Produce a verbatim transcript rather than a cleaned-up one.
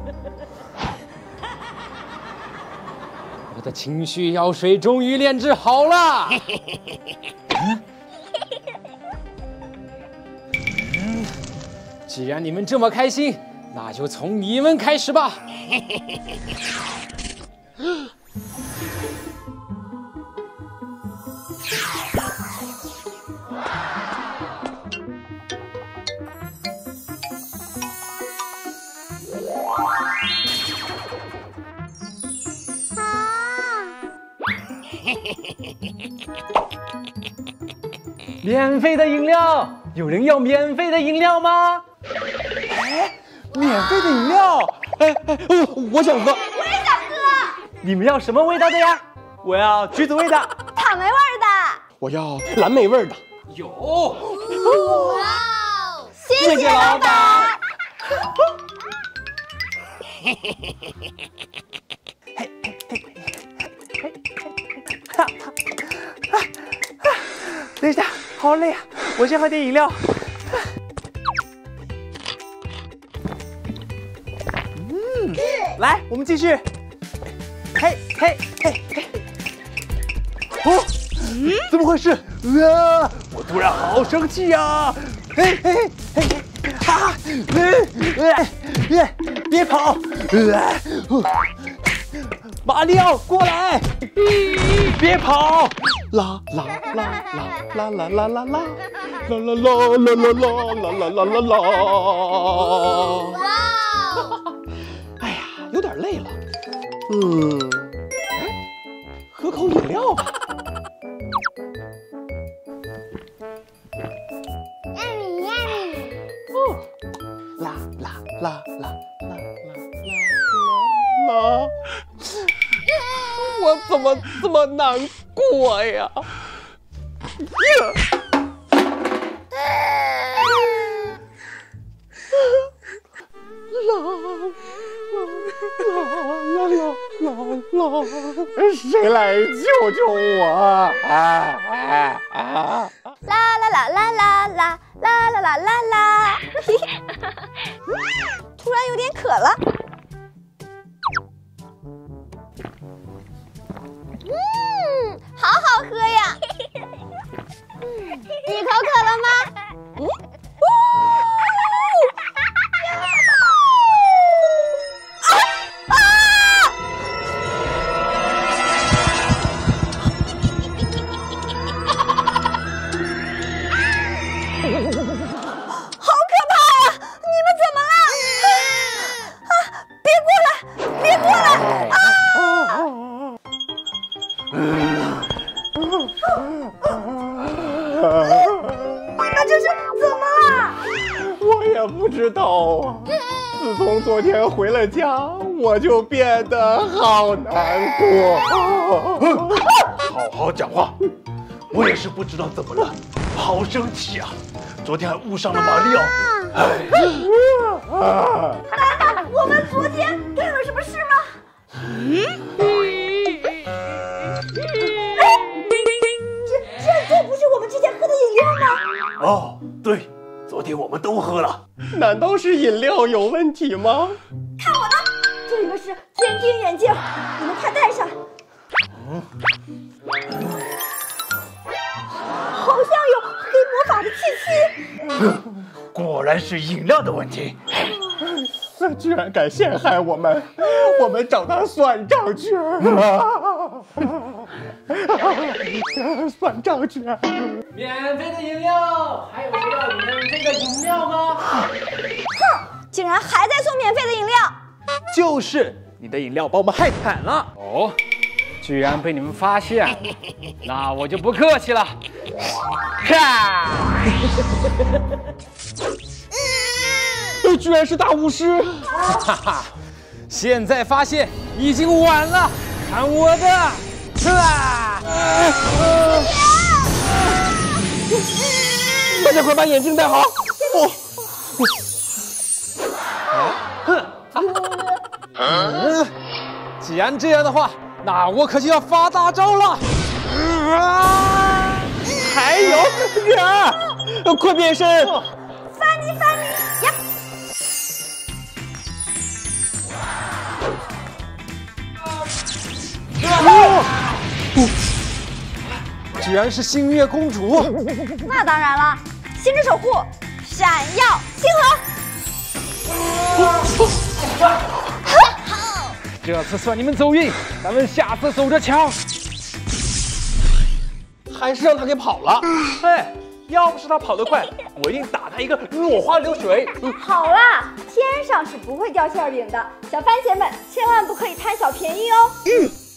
我的情绪药水终于炼制好了。嗯嗯，既然你们这么开心，那就从你们开始吧。免费的饮料，有人要免费的饮料吗？ 哎，免费的饮料，哎哎，我我想喝， 我也想喝。 你们要什么味道的呀？ 我要橘子味的， 草莓味的， 我要蓝莓味的。 有。 哇哦！谢谢老板。 嘿嘿嘿嘿嘿嘿哈哈！等一下，好累啊！我先喝点饮料。嗯，来，我们继续。嘿嘿嘿嘿！哦，嗯，怎么回事？啊！我突然好生气呀！嘿嘿嘿嘿！啊！哎哎！别跑！马里奥，过来！别跑！啦啦啦啦啦啦啦啦啦啦啦啦啦啦啦啦啦！ 哇哦！ 哎呀，有点累了。嗯，哎，喝口饮料吧。 呀米呀米！ 哦，啦啦啦啦啦啦啦啦！我怎么这么难过呀？谁来救救我啊！啊啊！ 啦啦啦啦啦啦啦啦啦啦啦！突然有点渴了。嗯，好好喝呀！你口渴了吗？嗯。啊啊！好可怕呀！你们怎么了？啊！别过来！别过来！啊！你们这是怎么了？ 我也不知道啊。自从昨天回了家，我就变得好难过。好好讲话，我也是不知道怎么了，好生气啊！昨天还误伤了马里奥。哎， 难道我们昨天干了什么事吗？嗯？这这这不是我们之前喝的饮料吗？ 哦，对，昨天我们都喝了。难道是饮料有问题吗？ 看我的，这个是监听眼镜，你们快戴上。 嗯， 好像有黑魔法的气息。 果然是饮料的问题。他居然敢陷害我们，我们找他算账去！算账去！ 免费的饮料，还有谁要免费的饮料吗？ 哼，竟然还在送免费的饮料！ 就是，你的饮料把我们害惨了。 哦，居然被你们发现，那我就不客气了。哈！ 这居然是大巫师！ 哈哈，现在发现已经晚了，看我的！啊！ 大家快把眼镜戴好！哦， 哼！嗯，既然这样的话，那我可就要发大招了！ 啊！还有人，快变身！ 翻你翻你呀！ 居然是星月公主！ 那当然了，星之守护，闪耀星河。 这次算你们走运，咱们下次走着瞧。还是让他给跑了。哎，要不是他跑得快，我一定打他一个落花流水。 好啦，天上是不会掉馅饼的，小番茄们千万不可以贪小便宜哦。嗯。